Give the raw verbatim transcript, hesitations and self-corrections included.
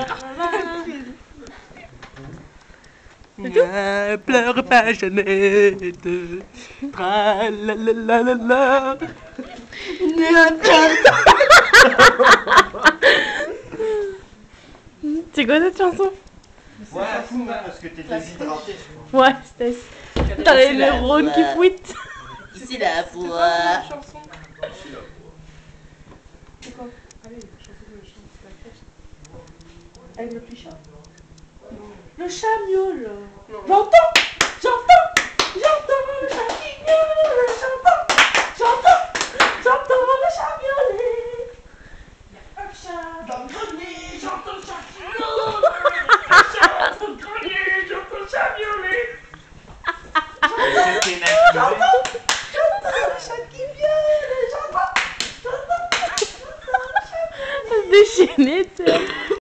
Ne pleure pas, Jeannette. Tra la la la la la. C'est quoi cette chanson? Ouais, fou, parce que t'es déshydraté. Ouais, c'était. T'as les neurones qui fuitent. Ici la voix. C'est quoi? Allez, chanson de la crèche. Avec le petit chat. Le chat miaule. J'entends, j'entends, j'entends le chat qui miaule. J'entends, j'entends, j'entends le chat miauler. Il y a un chat dans le grenier, j'entends le chat qui miaule. Un chat dans le grenier, j'entends le chat miauler. J'entends, j'entends le chat qui miaule. J'entends, j'entends, j'entends le chat miauler. Déchaîné, tu sais.